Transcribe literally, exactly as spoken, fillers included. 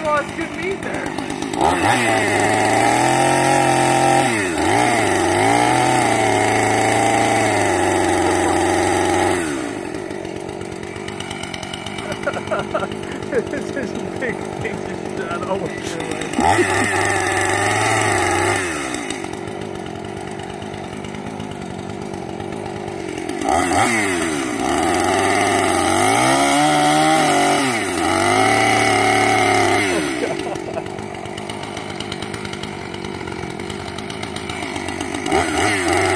lost good meat there. This is a big thing to shut over your way.